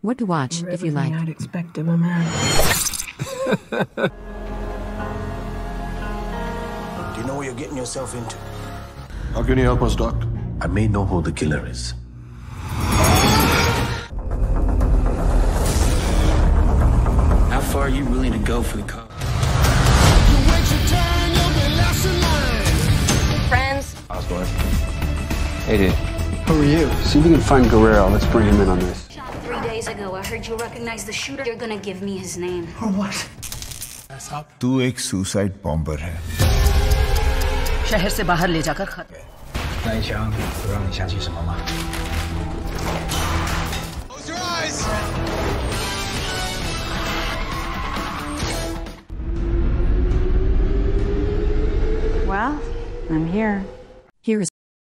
What to watch if you like. I'd expect of a man. Do you know what you're getting yourself into? How can you help us, Doc? I may know who the killer is. How far are you willing to go for the cause? Friends. How's it going? Hey, dude. Who are you? See if you can find Guerrero. Let's bring him in on this. 3 days ago, I heard you recognize the shooter. You're gonna give me his name. Or what? तू एक suicide bomber है। शहर से बाहर ले जाकर खत्म। 那一枪会让你想起什么吗？ Close your eyes. Well, I'm here.